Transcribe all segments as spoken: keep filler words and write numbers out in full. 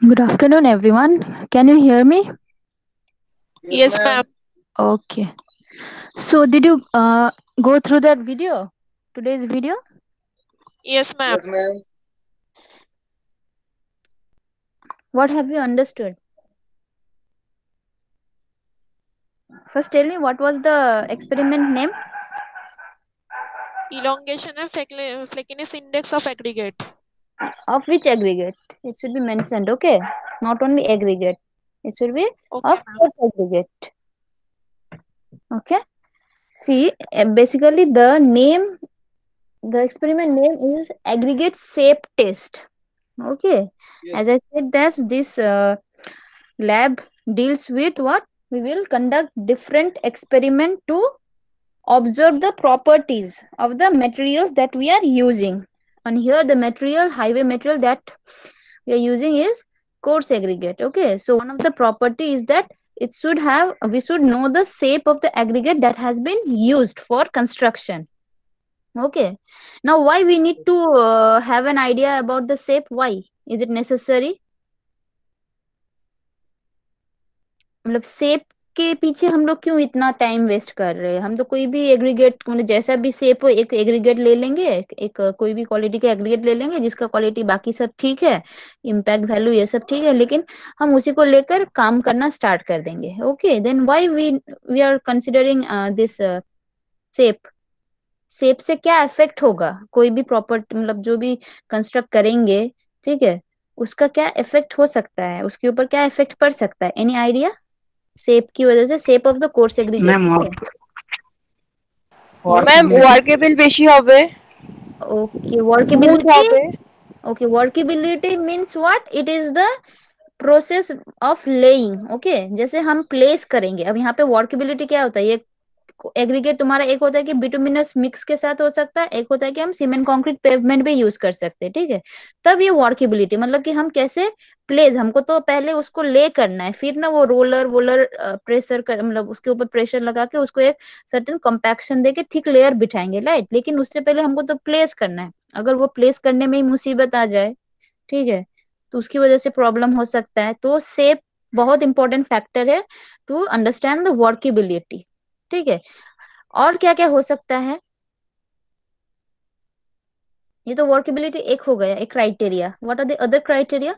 Good afternoon, everyone. Can you hear me? Yes, ma'am. Okay. So, did you uh, go through that video? Today's video? Yes, ma'am. What have you understood? First, tell me what was the experiment name? Elongation and fleck- fleckiness index of aggregate. Of which aggregate? It should be mentioned, okay? Not only aggregate. It should be Okay, of ma'am. course aggregate. Okay? See, uh, basically the name, the experiment name is aggregate shape test. Okay? As I said, that's this uh, lab deals with what? We will conduct different experiment to observe the properties of the materials that we are using. And here the material, highway material that we are using is coarse aggregate. Okay, so one of the property is that it should have, we should know the shape of the aggregate that has been used for construction. Okay, now why we need to uh, have an idea about the shape? Why is it necessary? मतलब सेप के पीछे हम लोग क्यों इतना time waste कर रहे हैं? हम तो कोई भी एग्रीगेट, मतलब जैसा भी सेप हो, एक एग्रीगेट ले लेंगे, एक, एक कोई भी क्वालिटी का एग्रीगेट ले लेंगे जिसका क्वालिटी बाकी सब ठीक है, इम्पैक्ट वैल्यू ये सब ठीक है, लेकिन हम उसी को लेकर काम करना स्टार्ट कर देंगे. Okay, then why we we are considering this shape. Shape से क्या इफेक्ट होगा? कोई भी प्रॉपर्टी, मतलब जो भी कंस्ट्रक्ट करेंगे, ठीक है, उसका क्या इफेक्ट हो सकता है, उसके ऊपर क्या इफेक्ट पड़ सकता है? Any idea? शेप की वजह से, shape of the course aggregate. Ma'am ma'am workable বেশি হবে, ओके, স্মুথ वर्केबिलिटी. হবে। Okay, workability means what? It is the process of laying. Okay, जैसे हम प्लेस करेंगे. अब यहाँ पे वर्केबिलिटी क्या होता है? ये एग्रीगेट तुम्हारा एक होता है कि बिटुमिनस मिक्स के साथ हो सकता है, एक होता है कि हम सीमेंट कंक्रीट पेवमेंट भी यूज कर सकते हैं. ठीक है, तब ये वर्केबिलिटी मतलब कि हम कैसे प्लेस, हमको तो पहले उसको ले करना है, फिर ना वो रोलर वोलर प्रेशर कर, मतलब उसके ऊपर प्रेशर लगा के उसको एक सर्टेन कम्पैक्शन देके थिक लेयर बिठाएंगे, राइट? लेकिन उससे पहले हमको तो प्लेस करना है. अगर वो प्लेस करने में ही मुसीबत आ जाए, ठीक है, तो उसकी वजह से प्रॉब्लम हो सकता है. तो सेप बहुत इंपॉर्टेंट फैक्टर है टू अंडरस्टैंड द वर्केबिलिटी. ठीक है, और क्या क्या हो सकता है? ये तो वर्केबिलिटी एक हो गया, एक criteria. What are the other criteria?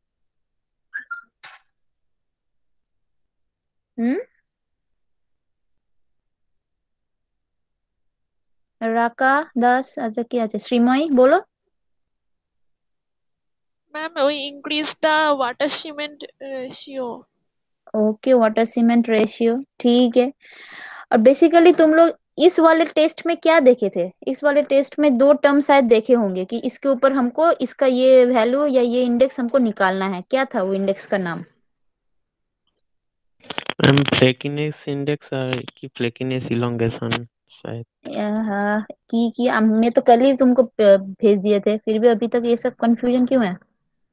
Hmm Raka Das, अच्छा কি আছে? শ্রীময়ী বলো. ম্যাম ওই increase the water cement ratio. Okay, water cement ratio, ठीक है. और बेसिकली तुम लोग इस वाले टेस्ट में क्या देखे थे? इस वाले टेस्ट में दो टर्म शायद देखे होंगे कि इसके ऊपर हमको इसका ये वैल्यू या ये इंडेक्स हमको निकालना है. क्या था वो इंडेक्स का नाम? मैम फ्लेकिनेस इंडेक्स और की फ्लेकिनेस इलोंगेशन शायद. हाँ, की की हमने तो कल ही तुमको प- भेज दिए थे, फिर भी अभी तक ये सब कंफ्यूजन क्यों है?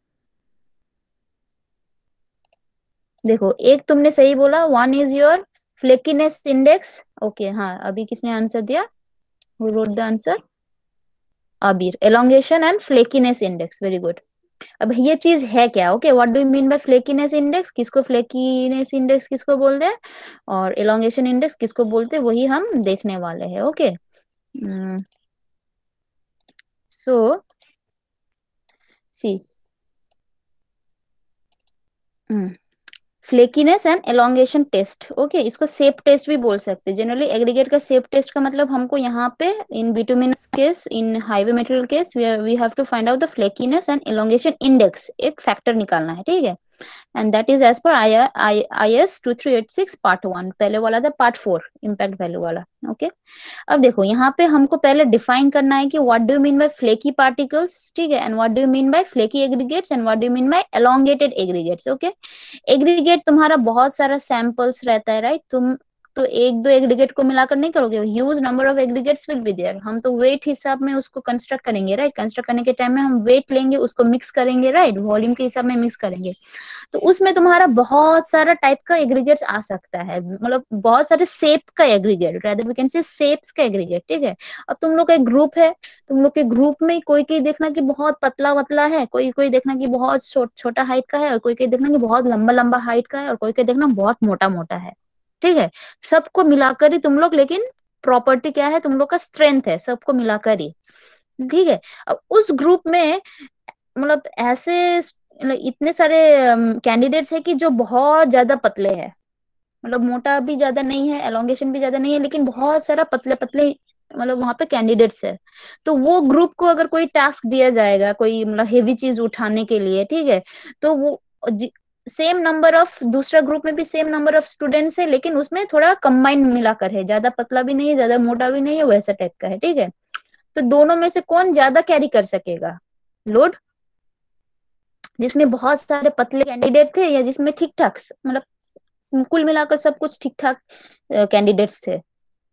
देखो, एक तुमने सही बोला, one is your flakiness index. Okay, हाँ, अभी किसने आंसर दिया? Who wrote the answer? Abir. Elongation and flakiness index, very good. अब ये चीज है क्या? Okay, what do you mean by flakiness index? किसको फ्लेकीनेस इंडेक्स किसको बोलते हैं, और एलोंगेशन इंडेक्स किसको बोलते हैं, वही हम देखने वाले हैं. Okay, so see, flakiness and elongation test. Okay, इसको सेप टेस्ट भी बोल सकते हैं. जनरली एग्रीगेट का सेप टेस्ट का मतलब हमको यहाँ पे in bituminous case, in highway material case, we have to find out the flakiness and elongation index. एक फैक्टर निकालना है, ठीक है, and that is as per I S two three eight six part one. पहले वाला था part four, impact value वाला. Okay, अब देखो यहाँ पे हमको पहले डिफाइन करना है कि what do you mean by flaky particles, ठीक है, and what do you mean by flaky aggregates, and what do you mean by elongated aggregates. Okay, aggregate तुम्हारा बहुत सारा सैंपल्स रहता है, राइट? तुम तो एक दो एग्रीगेट को मिलाकर नहीं करोगे, huge number of aggregates will be there. हम तो वेट हिसाब में उसको कंस्ट्रक्ट करेंगे, राइट। कंस्ट्रक्ट करने के टाइम में हम वेट लेंगे, उसको मिक्स करेंगे, राइट, वॉल्यूम के हिसाब में मिक्स करेंगे। तो उसमें तुम्हारा बहुत सारा टाइप का एग्रीगेट्स आ सकता है, मतलब बहुत सारे शेप का aggregate, rather we can say shapes का एग्रीगेट, ठीक है। अब तुम लोग का एक ग्रुप है, तुम लोग के ग्रुप में कोई कोई देखना कि बहुत पतला पतला है, कोई कोई देखना कि बहुत छोटा हाइट का है, और कोई कोई देखना कि बहुत लंबा लंबा हाइट का है, और कोई कोई देखना बहुत मोटा मोटा है, ठीक है। सबको मिलाकर ही तुम लोग, लेकिन प्रॉपर्टी क्या है, तुम लोग का स्ट्रेंथ है, सबको मिलाकर ही, ठीक है। अब उस ग्रुप में मतलब ऐसे मतलब इतने सारे कैंडिडेट्स है कि जो बहुत ज्यादा पतले हैं, मतलब मोटा भी ज्यादा नहीं है, एलोंगेशन भी ज्यादा नहीं है, लेकिन बहुत सारा पतले पतले मतलब वहां पे कैंडिडेट्स है। तो वो ग्रुप को अगर कोई टास्क दिया जाएगा, कोई मतलब हेवी चीज उठाने के लिए, ठीक है, तो वो सेम नंबर ऑफ, दूसरा ग्रुप में भी सेम नंबर ऑफ स्टूडेंट्स है, लेकिन उसमें थोड़ा कंबाइन मिलाकर है, ज्यादा पतला भी नहीं है, ज्यादा मोटा भी नहीं है, वैसा टाइप का है, ठीक है। तो दोनों में से कौन ज्यादा कैरी कर सकेगा लोड, जिसमें बहुत सारे पतले कैंडिडेट थे या जिसमें ठीक ठाक, मतलब कुल मिलाकर सब कुछ ठीक ठाक कैंडिडेट्स थे।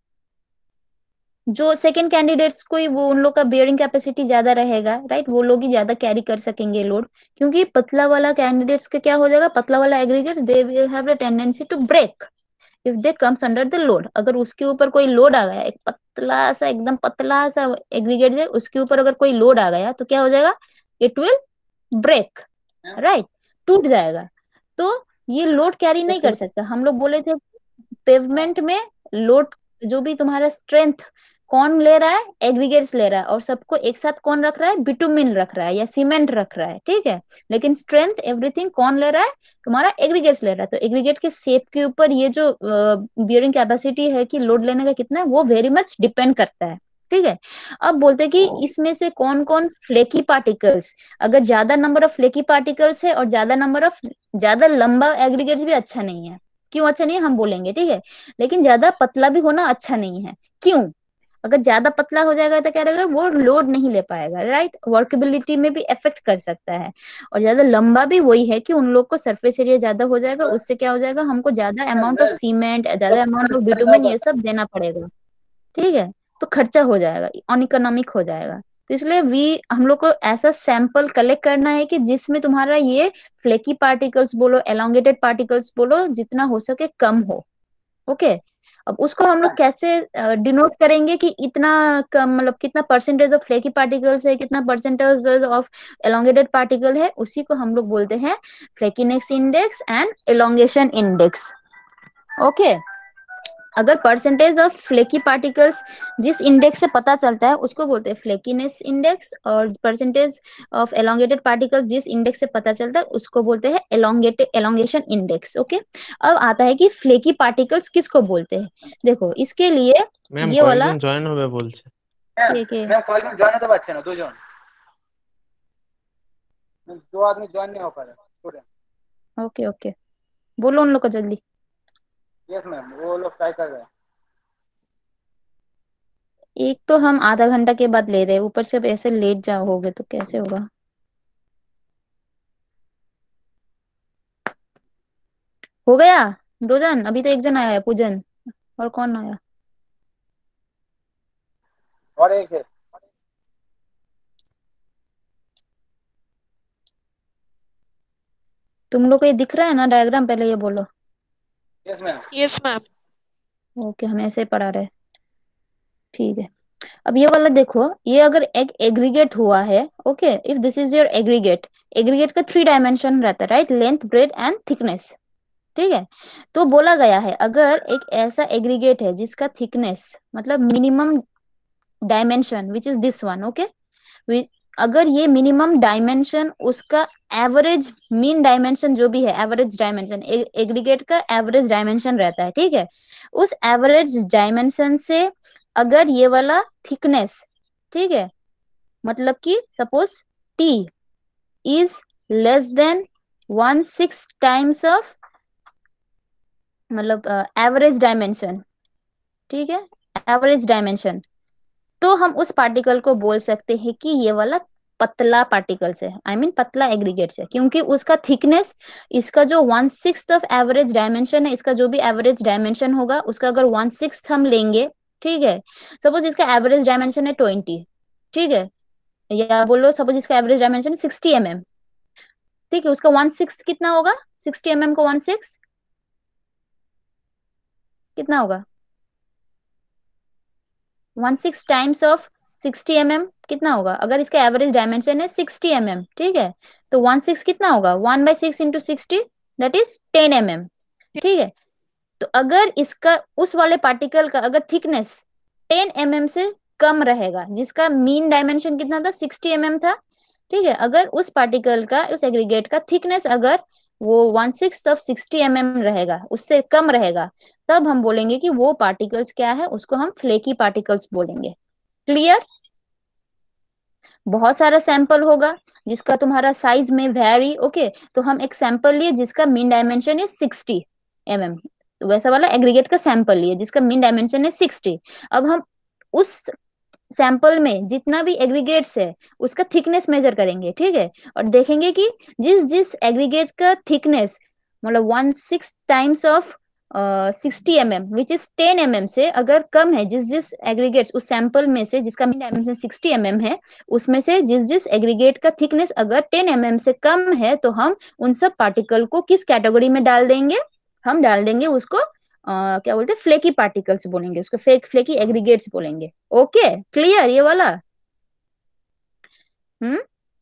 जो सेकंड कैंडिडेट्स कोई, वो उन लोग का बियरिंग कैपेसिटी ज्यादा रहेगा, राइट, वो लोग ही ज्यादा कैरी कर सकेंगे लोड, क्योंकि पतला वाला कैंडिडेट्स का क्या हो जाएगा, पतला वाला aggregate they will have the tendency to break if they comes under the load. अगर उसके ऊपर कोई लोड आ गया, एक पतला सा एकदम पतला सा एग्रीगेट है, उसके ऊपर अगर कोई लोड आ गया तो क्या हो जाएगा, इट विल ब्रेक, राइट, टूट जाएगा। तो ये लोड कैरी नहीं कर सकता। हम लोग बोले थे पेवमेंट में लोड, जो भी तुम्हारा स्ट्रेंथ कौन ले रहा है, एग्रीगेट्स ले रहा है, और सबको एक साथ कौन रख रहा है, बिटुमिन रख रहा है या सीमेंट रख रहा है, ठीक है। लेकिन स्ट्रेंथ एवरीथिंग कौन ले रहा है, तुम्हारा एग्रीगेट्स ले रहा है। तो एग्रीगेट के शेप के ऊपर ये जो बियरिंग कैपेसिटी है कि लोड लेने का कितना है, वो वेरी मच डिपेंड करता है, ठीक है। अब बोलते हैं कि इसमें से कौन कौन फ्लेकी पार्टिकल्स, अगर ज्यादा नंबर ऑफ फ्लेकी पार्टिकल्स है और ज्यादा नंबर ऑफ, ज्यादा लंबा एग्रीगेट्स भी अच्छा नहीं है। क्यों अच्छा नहीं है हम बोलेंगे, ठीक है। लेकिन ज्यादा पतला भी होना अच्छा नहीं है। क्यों, अगर ज्यादा पतला हो जाएगा तो क्या रहेगा, वो लोड नहीं ले पाएगा, राइट, वर्केबिलिटी में भी इफेक्ट कर सकता है। और ज्यादा लंबा भी वही है कि उन लोग को सरफेस एरिया ज्यादा हो जाएगा, उससे क्या हो जाएगा, हमको ज्यादा अमाउंट ऑफ सीमेंट, ज्यादा अमाउंट ऑफ बिटुमेन, ये सब देना पड़ेगा, ठीक है। तो खर्चा हो जाएगा, अनइकोनॉमिक हो जाएगा। तो इसलिए वी हम लोग को ऐसा सैंपल कलेक्ट करना है कि जिसमें तुम्हारा ये फ्लेकी पार्टिकल्स बोलो, एलोंगेटेड पार्टिकल्स बोलो, जितना हो सके कम हो, ओके। अब उसको हम लोग कैसे डिनोट करेंगे कि इतना कम, मतलब कितना परसेंटेज ऑफ फ्लेकी पार्टिकल्स है, कितना परसेंटेज ऑफ एलोंगेटेड पार्टिकल है, उसी को हम लोग बोलते हैं flakiness index and elongation index, okay. अगर परसेंटेज ऑफ फ्लेकी पार्टिकल्स जिस इंडेक्स से पता चलता है उसको बोलते हैं फ्लेकीनेस इंडेक्स, और परसेंटेज ऑफ एलोंगेटेड पार्टिकल्स जिस इंडेक्स से पता चलता है उसको बोलते हैं एलोंगेटेड एलोंगेशन इंडेक्स, ओके। अब आता है कि फ्लेकी पार्टिकल्स किसको बोलते हैं। देखो इसके लिए ম্যাম ये वाला, কয়েকজন জয়েন হবে বলছে। के के ম্যাম কয়েকজন জয়েন হতে পারছে না, দুজন, दो आदमी ज्वाइन नहीं हो पा रहे स्टूडेंट। ओके ओके, बोलो उन लोग को जल्दी। यस मैम, वो लोग ट्राई कर रहे हैं। एक तो हम आधा घंटा के बाद ले रहे हैं, ऊपर से अब ऐसे लेट जाओगे तो कैसे होगा। हो गया दो जन, अभी तो एक जन आया है, पूजन, और कौन आया, और एक है, तुम लोग को ये दिख रहा है ना डायग्राम, पहले ये बोलो। Yes ma'am. Yes, ma'am. Okay, हम ऐसे पढ़ा रहे, ठीक है। अब ये वाला देखो, ये अगर एक एग्रीगेट हुआ है, okay, if this is your aggregate, aggregate का थ्री डायमेंशन रहता है, right, length, breadth and thickness, ठीक है। तो बोला गया है अगर एक ऐसा एग्रीगेट है जिसका थिकनेस मतलब minimum dimension which is this one, okay, अगर ये मिनिमम डायमेंशन उसका एवरेज मीन डायमेंशन जो भी है, एवरेज डायमेंशन, एग्रीगेट का एवरेज डायमेंशन रहता है, ठीक है। उस एवरेज डायमेंशन से अगर ये वाला थिकनेस, ठीक है, मतलब कि suppose T is less than one six times of मतलब एवरेज डायमेंशन, ठीक है, एवरेज डायमेंशन, तो हम उस पार्टिकल को बोल सकते हैं कि ये वाला पतला पार्टिकल्स है, आई I मीन mean, पतला एग्रीगेट्स है, क्योंकि उसका थिकनेस, इसका जो one six of average dimension है, इसका जो भी एवरेज डायमेंशन होगा उसका अगर वन सिक्स हम लेंगे, ठीक है, सपोज इसका एवरेज डायमेंशन है ट्वेंटी, ठीक है, या बोलो सपोज इसका average dimension sixty m m, ठीक है, उसका वन सिक्स कितना होगा, सिक्सटी एम एम को वन सिक्स कितना होगा, one six times of sixty m m कितना होगा, अगर इसका एवरेज डायमेंशन है सिक्सटी एम एम, ठीक है, तो वन सिक्स कितना होगा, one by six into sixty, that is ten m m, ठीक है। तो अगर इसका उस वाले पार्टिकल का अगर थिकनेस टेन एम एम से कम रहेगा, जिसका मीन डायमेंशन कितना था, सिक्सटी एम एम था, ठीक है, अगर उस पार्टिकल का, उस एग्रीगेट का थिकनेस अगर वो one six of sixty m m रहेगा, उससे कम रहेगा, तब हम बोलेंगे कि वो पार्टिकल्स क्या है, उसको हम फ्लेकी पार्टिकल्स बोलेंगे। क्लियर? बहुत सारा सैंपल होगा जिसका तुम्हारा साइज में वेरी, ओके, तो हम एक सैंपल लिए जिसका मीन डायमेंशन है सिक्सटी एम एम, वैसा वाला एग्रीगेट का सैंपल लिए जिसका मीन डायमेंशन है सिक्सटी। अब हम उस सैंपल में जितना भी एग्रीगेट्स है उसका थिकनेस मेजर करेंगे, ठीक है, और देखेंगे कि जिस जिस एग्रीगेट का थिकनेस मतलब one six times of sixty m m which is ten m m से अगर कम है, जिस जिस एग्रीगेट्स उस सैंपल में से जिसका mean dimension sixty m m है, उसमें से जिस जिस एग्रीगेट का थिकनेस अगर टेन एम एम से कम है, तो हम उन सब पार्टिकल को किस कैटेगरी में डाल देंगे, हम डाल देंगे उसको Uh, क्या बोलते हैं, फ्लेकी पार्टिकल्स बोलेंगे उसको, फेक फ्लेकी एग्रीगेट्स बोलेंगे। ओके, क्लियर ये वाला? Hmm,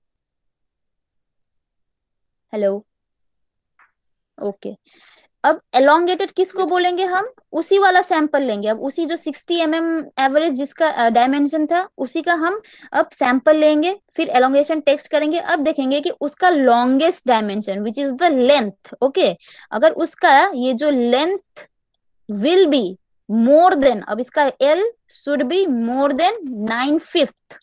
hello, okay. अब एलोंगेटेड किसको बोलेंगे, हम उसी वाला सैंपल लेंगे, अब उसी जो सिक्सटी एम एम एवरेज जिसका डायमेंशन था उसी का हम अब सैंपल लेंगे, फिर एलोंगेशन टेस्ट करेंगे, अब देखेंगे कि उसका longest dimension which is the length, okay, अगर उसका ये जो length will be more than, अब इसका L should be more than nine fifth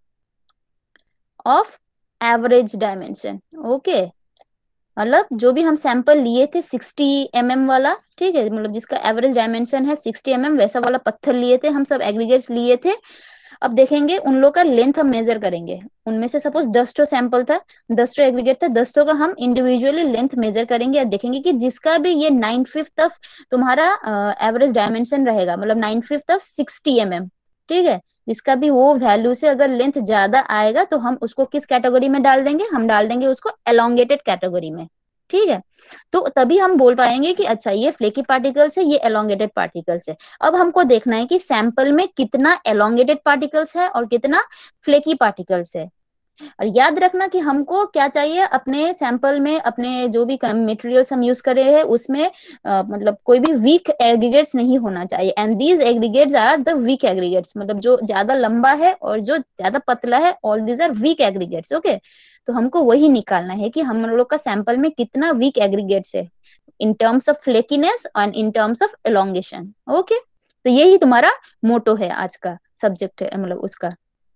of average dimension, okay, मतलब जो भी हम सैंपल लिए थे सिक्सटी एम एम वाला, ठीक है, मतलब जिसका एवरेज डायमेंशन है सिक्सटी एम एम, वैसा वाला पत्थर लिए थे हम, सब एग्रीगेट्स लिए थे। अब देखेंगे उन लोग का लेंथ हम मेजर करेंगे, उनमें से सपोज दस टो सैंपल था, दस टो एग्रीगेट था, दस टो का हम इंडिविजुअली लेंथ मेजर करेंगे और देखेंगे कि जिसका भी ये नाइन फिफ्थ ऑफ तुम्हारा एवरेज डायमेंशन रहेगा, मतलब nine fifth of sixty m m, ठीक है, जिसका भी वो वैल्यू से अगर लेंथ ज्यादा आएगा तो हम उसको किस कैटेगरी में डाल देंगे, हम डाल देंगे उसको एलोंगेटेड कैटेगरी में, ठीक है। तो तभी हम बोल पाएंगे कि अच्छा ये फ्लेकी पार्टिकल्स है, ये एलोंगेटेड पार्टिकल्स है। अब हमको देखना है कि सैंपल में कितना एलोंगेटेड पार्टिकल्स है और कितना फ्लेकी पार्टिकल्स है। और याद रखना कि हमको क्या चाहिए अपने सैंपल में, अपने जो भी मटेरियल्स हम यूज कर रहे हैं उसमें आ, मतलब कोई भी वीक एग्रीगेट्स नहीं होना चाहिए, and these aggregates are the weak aggregates, मतलब जो ज्यादा लंबा है और जो ज्यादा पतला है, all these are weak aggregates, okay. तो हमको वही निकालना है कि हम लोग का सैंपल में कितना वीक एग्रीगेट्स है in terms of flakiness and in terms of elongation, okay. तो यही तुम्हारा मोटो है आज का सब्जेक्ट है, मतलब उसका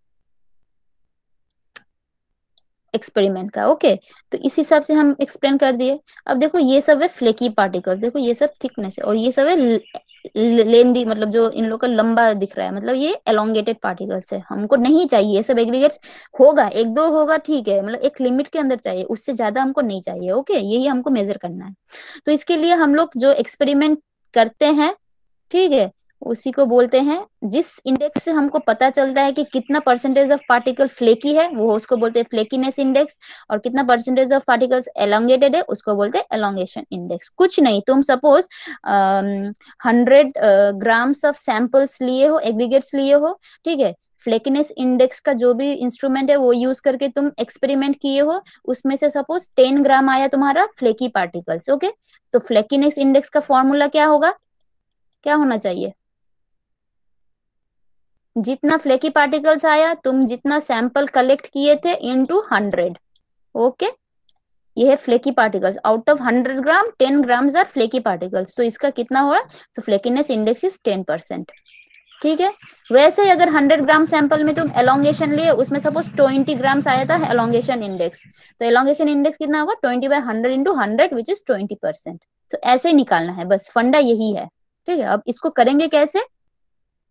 एक्सपेरिमेंट का, ओके। तो इस हिसाब से हम एक्सप्लेन कर दिए। अब देखो ये सब है फ्लेकी पार्टिकल्स, देखो ये सब थिकनेस है, और ये सब है लेंदी, मतलब जो इन लोग का लंबा दिख रहा है, मतलब ये एलोंगेटेड पार्टिकल्स है। हमको नहीं चाहिए ये सब एग्रीगेट्स, होगा एक दो होगा ठीक है, मतलब एक लिमिट के अंदर चाहिए, उससे ज्यादा हमको नहीं चाहिए, ओके। यही हमको मेजर करना है। तो इसके लिए हम लोग जो एक्सपेरिमेंट करते हैं, ठीक है, उसी को बोलते हैं, जिस इंडेक्स से हमको पता चलता है कि कितना परसेंटेज ऑफ पार्टिकल फ्लेकी है वो उसको बोलते हैं फ्लेकीनेस इंडेक्स, और कितना परसेंटेज ऑफ पार्टिकल्स एलोंगेटेड है उसको बोलते हैं एलोंगेशन इंडेक्स। कुछ नहीं, तुम suppose hundred grams of samples लिए हो, एग्रीगेट्स लिए हो, ठीक है, फ्लेकीनेस इंडेक्स का जो भी इंस्ट्रूमेंट है वो यूज करके तुम एक्सपेरिमेंट किए हो, उसमें से सपोज टेन ग्राम आया तुम्हारा फ्लेकी पार्टिकल्स, ओके। तो फ्लेकीनेस इंडेक्स का फॉर्मूला क्या होगा, क्या होना चाहिए, जितना फ्लेकी पार्टिकल्स आया, तुम जितना सैंपल कलेक्ट किए थे इनटू हंड्रेड, ओके। ये है flaky particles, out of hundred gram ten grams are flaky particles, तो इसका कितना हो रहा है, so flakiness index is ten percent, ठीक है। वैसे ही अगर हंड्रेड ग्राम सैंपल में तुम एलोंगेशन लिए, उसमें सपोज ट्वेंटी ग्राम्स आया था एलोंगेशन इंडेक्स, तो एलोंगेशन इंडेक्स कितना होगा, twenty by hundred into hundred which is twenty percent. तो ऐसे ही निकालना है, बस फंडा यही है, ठीक है। अब इसको करेंगे कैसे,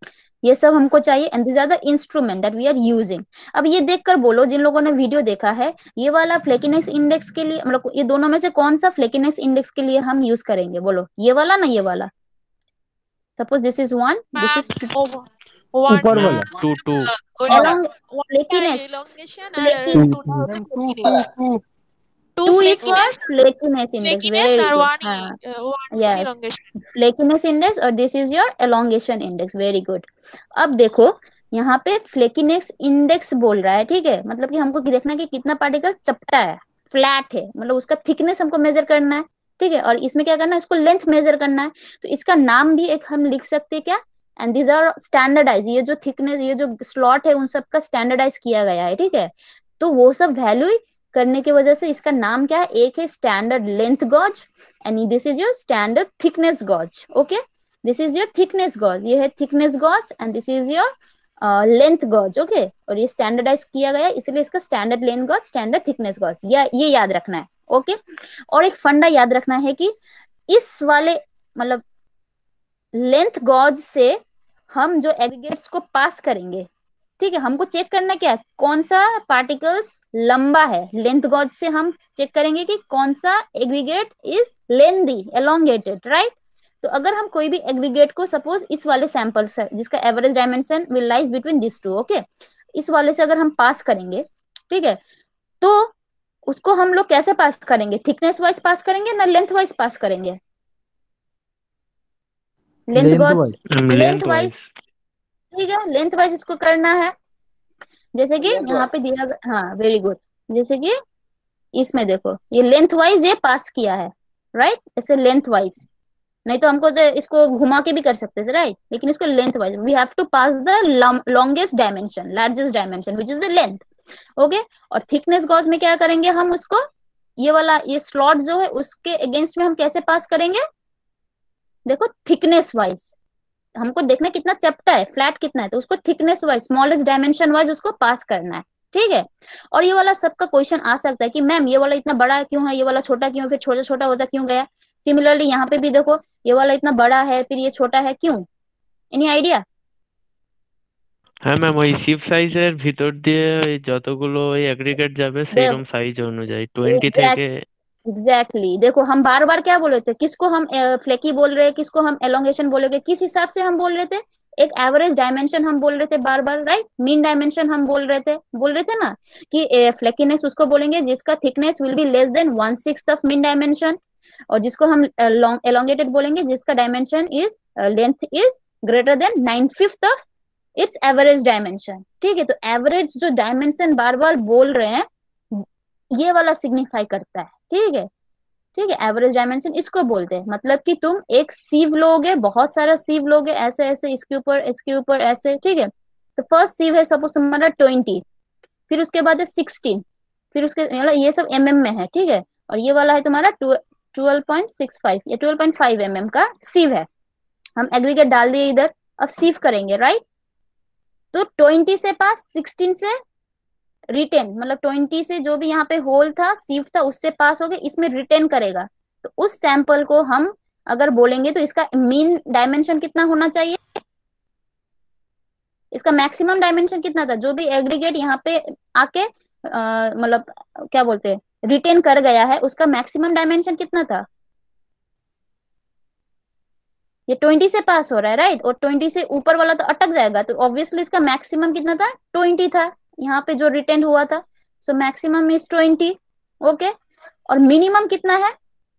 ये सब हमको चाहिए and this are the instrument that we are using. अब ये देखकर बोलो, जिन लोगों ने वीडियो देखा है, ये वाला फ्लेकीनेस इंडेक्स के लिए, मतलब ये दोनों में से कौन सा फ्लेकीनेस इंडेक्स के लिए हम यूज करेंगे? बोलो, ये वाला ना ये वाला? Suppose this is one, this is ma'am over one ऊपर uh, वाला two two uh, one along one का flakiness. elongation और Flaky, uh, two का होता मैम है two flakiness. Two two Two two is for flakiness flakiness index. flakiness Very और good. one हाँ, e- uh, one is yes, elongation. flakiness index और this is your elongation index. Very good. अब देखो यहाँ पे flakiness index बोल रहा है, ठीक है, मतलब कि हमको देखना है कि कितना पार्टिकल चपटा है, फ्लैट है, मतलब उसका थिकनेस हमको मेजर करना है, ठीक है, और इसमें क्या करना है, इसको लेंथ मेजर करना है। तो इसका नाम भी एक हम लिख सकते हैं क्या? एंड दीज आर स्टैंडर्डाइज, ये जो थिकनेस, ये जो स्लॉट है, उन सब का स्टैंडर्डाइज किया गया है, ठीक है। तो वो सब वैल्यू करने की वजह से इसका नाम क्या है? एक है standard length gauge and this is your standard thickness gauge. Okay, this is your thickness gauge, ये है thickness gauge and this is your length gauge. Okay, और ये स्टैंडर्डाइज किया गया है, इसलिए इसका standard length gauge, standard thickness gauge, ये ये याद रखना है। Okay okay? और एक फंडा याद रखना है कि इस वाले मतलब लेंथ गॉज से हम जो एग्रीगेट्स को पास करेंगे, ठीक है, हमको चेक करना क्या है, कौन सा पार्टिकल्स लंबा है। लेंथ गॉज से हम चेक करेंगे कि कौन सा aggregate is lengthy, elongated, right. तो अगर हम कोई भी एग्रीगेट को, सपोज इस वाले सैंपल से जिसका average dimension will lies between this two, okay, इस वाले से अगर हम पास करेंगे, ठीक है, तो उसको हम लोग कैसे पास करेंगे? थिकनेस वाइज पास करेंगे ना लेंथ वाइज पास करेंगे? Length length gauge, wise length length wise, wise ठीक है, लेंथ वाइज इसको करना है। जैसे कि लेंथ यहाँ वाइज पे दिया गया, हाँ वेरी गुड, जैसे कि इसमें देखो ये लेंथ वाइज ये पास किया है, राइट, ऐसे लेंथ वाइज, नहीं तो हमको तो इसको घुमा के भी कर सकते थे, राइट, लेकिन इसको length wise we have to pass the longest dimension, largest dimension which is the length. Okay, और थिकनेस गॉज में क्या करेंगे हम उसको, ये वाला ये स्लॉट जो है उसके अगेंस्ट में हम कैसे पास करेंगे? देखो थिकनेस वाइज, हमको देखना कितना चपटा है, फ्लैट कितना है, तो उसको thickness wise, smallest dimension wise उसको पास करना है, ठीक है। और ये वाला सबका क्वेश्चन आ सकता है कि मैम ये वाला इतना बड़ा क्यों है, ये वाला छोटा क्यों, फिर छोटा छोटा होता क्यों गया? सिमिलरली यहाँ पे भी देखो, ये वाला इतना बड़ा है फिर ये छोटा है, क्यों? Any idea? হ্যাঁ ম্যাম, ওই শিপ সাইজের ভিতর দিয়ে ওই যতগুলো ওই অ্যাগ্রিগেট যাবে সেইরকম সাইজ অনুযায়ী টোয়েন্টি থেকে। Exactly exactly. देखो हम बार बार क्या बोल रहे थे, किसको हम फ्लेकी बोल रहे हैं, किसको हम एलोंगेशन बोलेंगे, किस हिसाब से हम बोल रहे थे? एक एवरेज डायमेंशन हम बोल रहे थे बार बार, राइट, मीन डायमेंशन हम बोल रहे थे, बोल रहे थे ना कि फ्लेकीनेस उसको बोलेंगे जिसका thickness will be less than one six of mean dimension, और जिसको हम एलोंगेटेड बोलेंगे जिसका dimension is length is greater than nine fifth of its average dimension, ठीक है। तो एवरेज जो डायमेंशन बार बार बोल रहे हैं ये वाला सिग्निफाई करता है, ठीक है, ठीक है, एवरेज डायमेंशन इसको बोलते हैं। मतलब कि तुम एक सीव लोगे, बहुत सारा सीव लोगे, ऐसे ऐसे इसके ऊपर इसके ऊपर ऐसे, ठीक है। तो फर्स्ट सीव है सपोज तुम्हारा ट्वेंटी, फिर उसके बाद है सिक्सटीन, फिर उसके मतलब ये सब एम एम में है, ठीक है, और ये वाला है तुम्हारा ट्वेल्व पॉइंट सिक्स फाइव या twelve point five m m का सीव है। हम एग्रीगेट डाल दिए इधर, अब सीव करेंगे, राइट। तो ट्वेंटी से पास, सिक्सटीन से रिटेन, मतलब ट्वेंटी से जो भी यहाँ पे होल था, सीव था, उससे पास हो गए, इसमें रिटेन करेगा। तो उस सैंपल को हम अगर बोलेंगे तो इसका मीन डायमेंशन कितना होना चाहिए, इसका मैक्सिमम डायमेंशन कितना था, जो भी एग्रीगेट यहाँ पे आके मतलब क्या बोलते हैं रिटेन कर गया है, उसका मैक्सिमम डायमेंशन कितना था? ये ट्वेंटी से पास हो रहा है, राइट, और ट्वेंटी से ऊपर वाला तो अटक जाएगा, तो ऑब्वियसली इसका मैक्सिमम कितना था? ट्वेंटी था यहाँ पे जो रिटेन हुआ था, so maximum is twenty. Okay, और मिनिमम कितना है?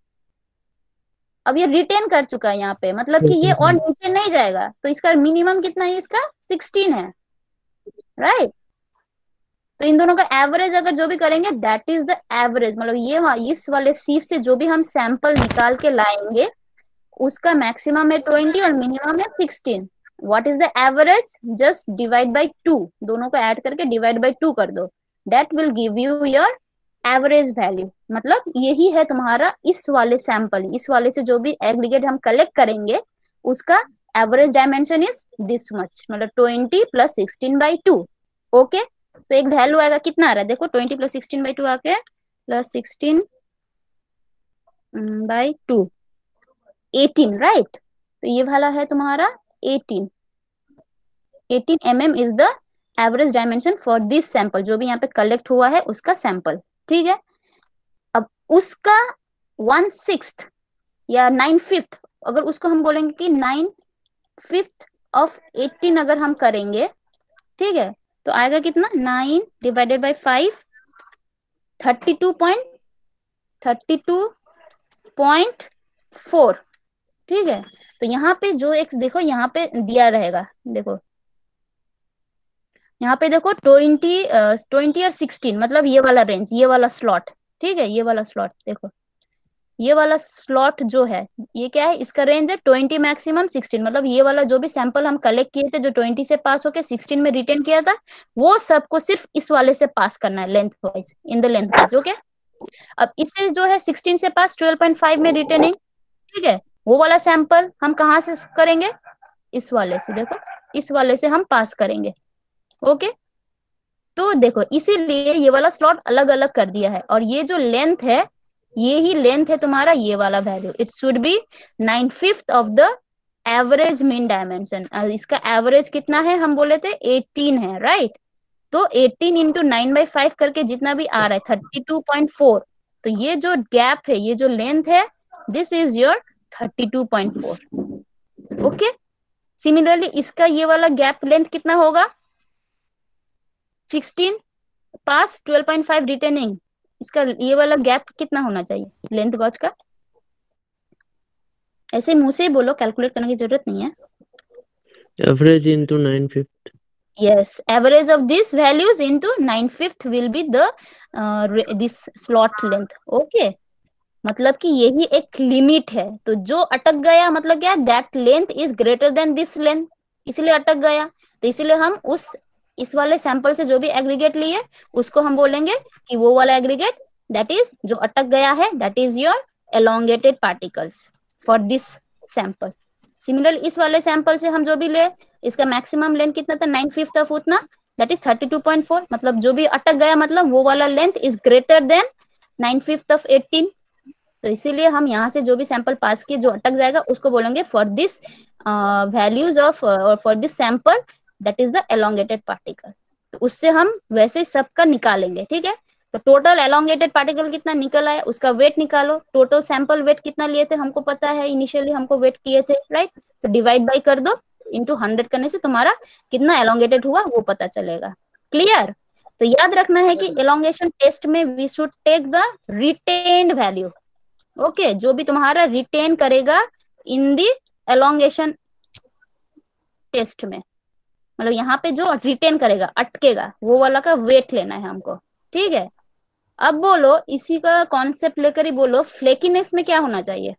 अब ये रिटेन कर चुका है यहाँ पे, मतलब कि ये और नीचे नहीं जाएगा, तो इसका मिनिमम कितना है? इसका सिक्सटीन है, राइट। तो इन दोनों का एवरेज अगर जो भी करेंगे दैट इज द एवरेज, मतलब ये इस वाले सीव से जो भी हम सैंपल निकाल के लाएंगे उसका मैक्सिमम है ट्वेंटी और मिनिमम है sixteen. What is the average? Just divide by two, दोनों को ऐड करके डिवाइड बाय टू कर दो, that will give you your average value. मतलब यही है तुम्हारा इस वाले सैंपल, इस वाले से जो भी एग्रीगेट हम कलेक्ट करेंगे उसका average dimension is this much, मतलब twenty plus sixteen by two. Okay, तो एक वैल्यू आएगा, कितना आ रहा है देखो, twenty plus sixteen by two आके plus sixteen by two, eighteen, right. तो ये वाला है तुम्हारा eighteen. Eighteen m m is the average dimension for this sample, जो भी यहाँ पे कलेक्ट हुआ है उसका सैंपल, ठीक है। अब उसका वन सिक्स्थ या नाइन फिफ्थ, अगर उसको हम बोलेंगे कि नाइन फिफ्थ ऑफ एटीन अगर हम करेंगे, ठीक है, तो आएगा कितना, nine divided by five, thirty two point thirty two point four, ठीक है। तो यहाँ पे जो एक देखो यहाँ पे दिया रहेगा, देखो यहाँ पे देखो ट्वेंटी ट्वेंटी और सिक्सटीन, मतलब ये वाला रेंज, ये वाला स्लॉट, ठीक है, ये वाला स्लॉट देखो, ये वाला स्लॉट जो है ये क्या है, इसका रेंज है ट्वेंटी मैक्सिमम सिक्सटीन, मतलब ये वाला जो भी सैंपल हम कलेक्ट किए थे जो ट्वेंटी से पास होके सिक्सटीन में रिटेन किया था, वो सबको सिर्फ इस वाले से पास करना है length wise, in the length wise, okay. अब इसे जो है सिक्सटीन से पास ट्वेल्व पॉइंट फाइव में रिटेनिंग, ठीक है, वो वाला सैंपल हम कहाँ से करेंगे, इस वाले से, देखो इस वाले से हम पास करेंगे, ओके। तो देखो इसीलिए ये वाला स्लॉट अलग अलग कर दिया है, और ये जो लेंथ है ये ही लेंथ है तुम्हारा ये वाला value, it should be nine fifth of the average mean dimension. इसका एवरेज कितना है, हम बोले थे एटीन है, राइट। तो eighteen into nine by five करके जितना भी आ रहा है थर्टी टू पॉइंट फोर, तो ये जो गैप है, ये जो लेंथ है, this is your thirty two point four, okay. Similarly इसका ये वाला गैप लेंथ कितना होगा, sixteen pass twelve point five retaining, इसका ये वाला गैप कितना होना चाहिए लेंथ गॉज का, ऐसे मुंह से ही बोलो, कैलकुलेट करने की जरूरत नहीं है। Average into nine fifth. Yes, average of this values into nine fifth will be the this slot length, okay. मतलब कि यही एक लिमिट है, तो जो अटक गया मतलब क्या, that length is greater than this length, इसलिए अटक गया। तो इसलिए हम उस इस वाले सैंपल से जो भी एग्रीगेट लिए उसको हम बोलेंगे कि वो वाला एग्रीगेट दैट इज जो अटक गया है, that is your elongated particles for this sample. Similar इस वाले सैंपल से हम जो भी ले, इसका मैक्सिमम लेंथ कितना था, नाइन फिफ्थ ऑफ उतना, that is thirty two point four, मतलब जो भी अटक गया मतलब वो वाला length is greater than nine fifth of eighteen. तो इसीलिए हम यहाँ से जो भी सैंपल पास किए जो अटक जाएगा उसको बोलेंगे for this values of for this sample that is the elongated particle. तो उससे हम वैसे सबका निकालेंगे, ठीक है। तो टोटल एलोंगेटेड पार्टिकल कितना निकल आया, उसका वेट निकालो, टोटल सैंपल वेट कितना लिए थे हमको पता है, इनिशियली हमको वेट किए थे, राइट। तो डिवाइड बाई कर दो, इंटू हंड्रेड करने से तुम्हारा कितना एलोंगेटेड हुआ वो पता चलेगा, क्लियर। तो याद रखना है कि एलोंगेशन टेस्ट में we should take the retained value, okay okay, जो भी तुम्हारा रिटेन करेगा इन दी एलोंगेशन टेस्ट में, मतलब यहाँ पे जो रिटेन करेगा अटकेगा वो वाला का वेट लेना है हमको, ठीक है। अब बोलो इसी का कॉन्सेप्ट लेकर ही बोलो, फ्लेकीनेस में क्या होना चाहिए,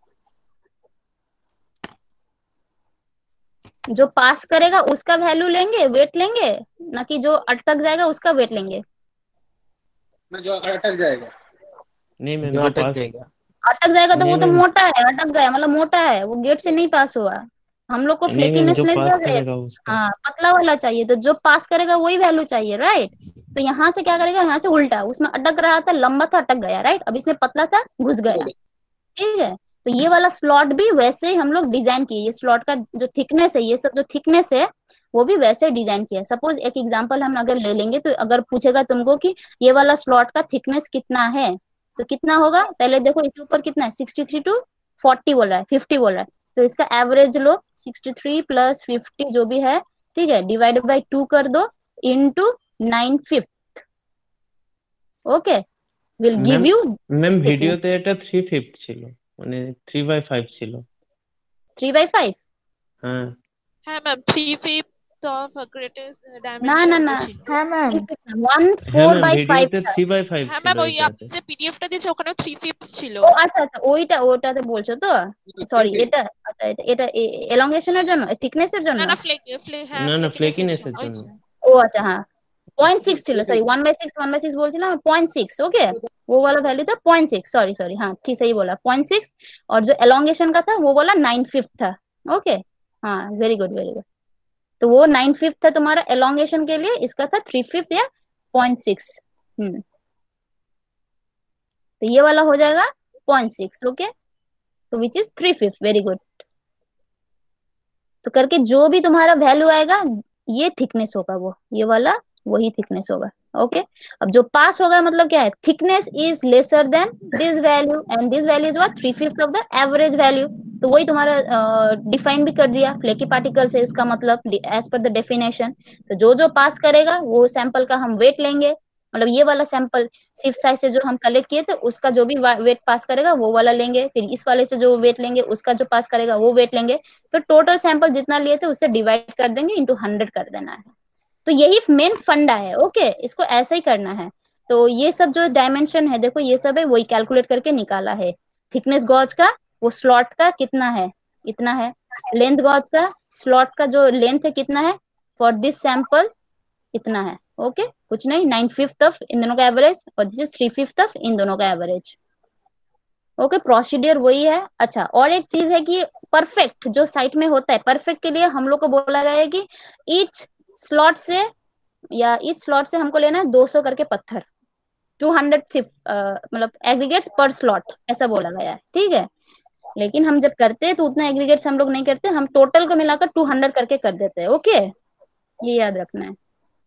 जो पास करेगा उसका वैल्यू लेंगे, वेट लेंगे, ना कि जो अटक जाएगा उसका वेट लेंगे। जो अटक जाएगा, नहीं मैम, जो जो अटक पास जाएगा। अटक जाएगा तो नहीं वो तो मैम, मोटा है, अटक गया मतलब मोटा है, वो गेट से नहीं पास हुआ, हम लोग को नहीं मैम, फ्लेकीनेस जो नहीं पास चाहिए, करेगा उसका। हाँ पतला वाला चाहिए, तो जो पास करेगा वही वैल्यू चाहिए, राइट। तो यहाँ से क्या करेगा, यहाँ से उल्टा, उसमें अटक रहा था लंबा था अटक गया, राइट, अब इसमें पतला था घुस गया, ठीक है। तो ये वाला स्लॉट भी वैसे ही हम लोग डिजाइन किए, ये स्लॉट का जो थिकनेस है, ये सब जो थिकनेस है वो भी वैसे डिजाइन किया है। सपोज एक एग्जांपल हम अगर ले लेंगे, तो अगर पूछेगा तुमको कि ये वाला स्लॉट का थिकनेस कितना है, तो कितना होगा, पहले देखो इसके ऊपर कितना है, सिक्सटी थ्री टू फोर्टी बोल रहा है, फिफ्टी बोल रहा है, तो इसका एवरेज लो, सिक्सटी थ्री प्लस फिफ्टी जो भी है, ठीक है, डिवाइडेड बाई टू कर दो into nine fifth, okay, will give ma'am you ma'am thickness ভিডিওতে এটা থ্রি ফিফথ ছিল, মানে থ্রি বাই ফাইভ ছিল। Three by five. হ্যাঁ হ্যাঁ ma'am, three fifth of greatest না না ডাইমেনশন না ছিল। হ্যাঁ ম্যাম, ওয়ান হ্যাঁ ফোর ম্যাম, বাই ফাইভ ভিডিওতে থ্রি বাই ফাইভ হ্যাঁ ছিল ম্যাম, ওই এটাতে। আপনি যে পিডিএফটা দিয়েছে ওখানেও থ্রি ফিফথ ছিল। ও আচ্ছা আচ্ছা, ওইটা ওটাতে বলছো তো, সরি এটা আচ্ছা এটা এটা এলংগেশনের জন্য, থিকনেসের জন্য, না না, ফ্লেক ফ্লে হ্যাঁ না না, ফ্লেকিনেসের ফ্লেকিনেসের জন্য, ওই জন্য। যে। ও अच्छा हाँ पॉइंट सिक्स ছিল, sorry one by six one by six बोलছিলাম, पॉइंट सिक्स, ओके, वो वाला वैल्यू था पॉइंट सिक्स, सॉरी सॉरी हाँ ठीक सही बोला, पॉइंट सिक्स, और जो एलोंगेशन का था वो वाला नाइन फिफ्थ था, ओके हाँ वेरी गुड वेरी गुड। तो वो नाइन फिफ्थ था तुम्हारा एलोंगेशन के लिए, इसका था थ्री फिफ्थ या पॉइंट सिक्स, हम्म, तो ये वाला हो जाएगा पॉइंट सिक्स, ओके, तो which is three fifth, very good. तो करके जो भी तुम्हारा वैल्यू आएगा ये थिकनेस होगा, वो ये वाला वही थिकनेस होगा। ओके, अब जो पास होगा मतलब क्या है, thickness is lesser than this value and this value is what, three fifth of the average value. तो वही तुम्हारा डिफाइन uh, भी कर दिया, फ्लेकी पार्टिकल से उसका मतलब एज पर द डेफिनेशन। तो जो जो पास करेगा वो सैंपल का हम वेट लेंगे, मतलब ये वाला सैंपल सिर्फ साइज से जो हम कलेक्ट किए थे उसका जो भी वेट पास करेगा वो वाला लेंगे, फिर इस वाले से जो वेट लेंगे उसका जो पास करेगा वो वेट लेंगे, फिर टोटल सैंपल जितना लिए थे उससे डिवाइड कर देंगे, इंटू हंड्रेड कर देना है। तो यही मेन फंडा है। ओके, इसको ऐसा ही करना है। तो ये सब जो डायमेंशन है देखो, ये सब है वही कैलकुलेट करके निकाला है। थिकनेस गॉज का वो स्लॉट का कितना है, इतना है। लेंथ गॉज का स्लॉट का जो लेंथ है कितना है फॉर दिस सैंपल, इतना है। Okay okay? कुछ नहीं, नाइन फिफ्थ ऑफ इन दोनों का एवरेज और दिस थ्री फिफ्थ ऑफ इन दोनों का एवरेज। ओके, प्रोसीडियर वही है। अच्छा, और एक चीज है कि परफेक्ट जो साइट में होता है, परफेक्ट के लिए हम लोग को बोला गया है कि ईच स्लॉट से या ईच स्लॉट से हमको लेना है दो सौ करके पत्थर, टू हंड्रेड फिफ्थ मतलब एग्रीगेट्स पर स्लॉट, ऐसा बोला गया है। ठीक है, लेकिन हम जब करते हैं तो उतना एग्रीगेट्स हम लोग नहीं करते, हम टोटल को मिलाकर टू हंड्रेड करके कर देते हैं। ओके, ये याद रखना है।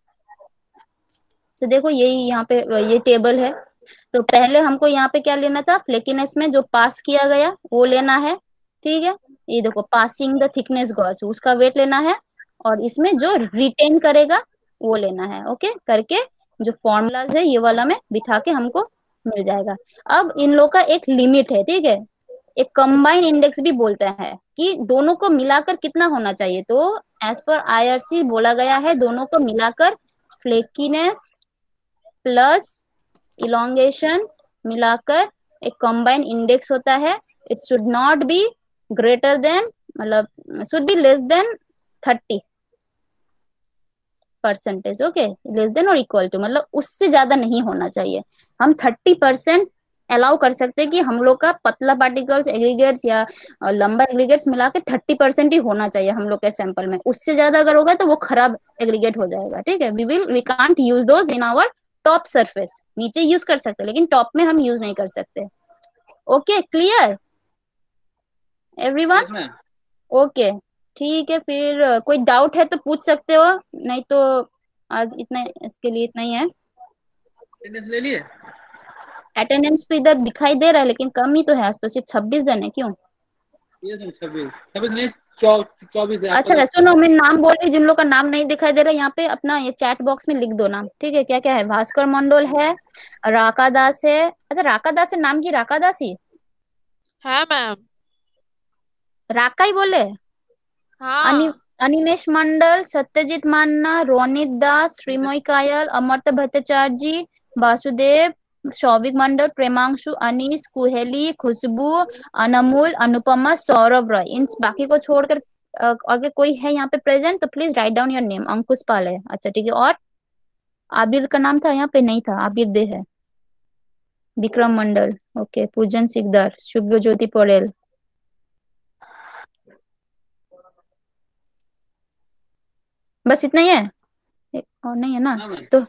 तो देखो यही यहाँ पे ये टेबल है। तो पहले हमको यहाँ पे क्या लेना था, फ्लेकीनेस में जो पास किया गया वो लेना है। ठीक है, ये देखो पासिंग द थिकनेस गॉस, उसका वेट लेना है, और इसमें जो रिटेन करेगा वो लेना है। ओके, करके जो फॉर्मूलाज है ये वाला में बिठा के हमको मिल जाएगा। अब इन लोग का एक लिमिट है। ठीक है, एक कंबाइन इंडेक्स भी बोलता है कि दोनों को मिलाकर कितना होना चाहिए। तो एज पर आईआरसी बोला गया है दोनों को मिलाकर फ्लेकीनेस प्लस इलोंगेशन मिलाकर एक कंबाइन इंडेक्स होता है। It should not be greater than, मतलब should be less than thirty percentage. Okay, less than और इक्वल टू, मतलब उससे ज्यादा नहीं होना चाहिए। हम थर्टी परसेंट अलाउ कर सकते हैं कि हम लोग का पतला पार्टिकल्स एग्रीगेट्स या लंबा एग्रीगेट्स मिला के थर्टी परसेंट ही होना चाहिए हम लोग के सैंपल में। उससे ज्यादा अगर होगा तो वो खराब एग्रीगेट हो जाएगा। ठीक है, we will we can't use those in our top surface. नीचे यूज कर सकते हैं लेकिन टॉप में हम यूज नहीं कर सकते। Okay, clear everyone? ओके, ठीक है, फिर कोई डाउट है तो पूछ सकते हो, नहीं तो आज इतना, इसके लिए इतना ही है। ले लिए अटेंडेंस तो इधर दिखाई दे रहा है लेकिन कम ही तो है, आज तो सिर्फ छब्बीस जन है। क्यों? छब्बीस छब्बीस नहीं, चौबीस। अच्छा सुनो, मैं नाम बोल रही, जिन लोग का नाम नहीं दिखाई दे रहा यहाँ पे अपना ये चैट बॉक्स में लिख दो नाम। ठीक है, क्या क्या है, भास्कर मंडल है, राका दास है। अच्छा, राका दास है, नाम की राका दास ही है मैम। राका ही बोले। अनि, हाँ अनिमेश मंडल, सत्यजीत मान्ना, रोनित दास, श्रीमोई कायल, अमर्त्य भट्टाचार्य, वासुदेव, शौविक मंडल, प्रेमांशु, अनीस, कुहेली, खुशबू, अनमोल, अनुपमा, सौरभ रॉय, इन बाकी को छोड़कर अ, अगर कोई है यहाँ पे प्रेजेंट तो please write down your name. Ankush Pal है, अच्छा ठीक है। और आबिर का नाम था यहाँ पे, नहीं था, आबिर दे है। विक्रम मंडल, ओके। पूजन सिकदार, शुभ ज्योति पटेल, बस इतना ही है, एक और नहीं है ना? तो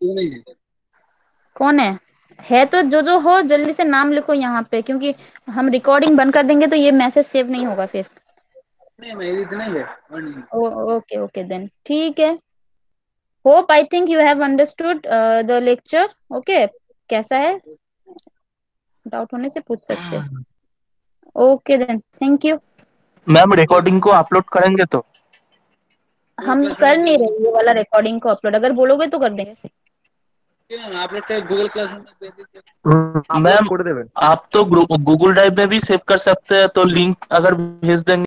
कौन है है तो जो जो हो जल्दी से नाम लिखो यहाँ पे, क्योंकि हम रिकॉर्डिंग बंद कर देंगे तो ये मैसेज सेव नहीं होगा फिर। नहीं मैं इतना ही है और नहीं। ओ, ओके ओके देन, ठीक है। Hope I think you have understood the lecture. Okay, कैसा है, डाउट होने से पूछ सकते हैं। Okay then, thank you. Ma'am recording को अपलोड करेंगे तो? हम कर नहीं रहे ये वाला रिकॉर्डिंग को अपलोड, अगर बोलोगे तो कर देंगे। आप लोग गूगल क्लासरूम में भेज दीजिए। मैम आप तो गूगल ड्राइव में भी सेव कर सकते हैं, तो लिंक अगर भेज देंगे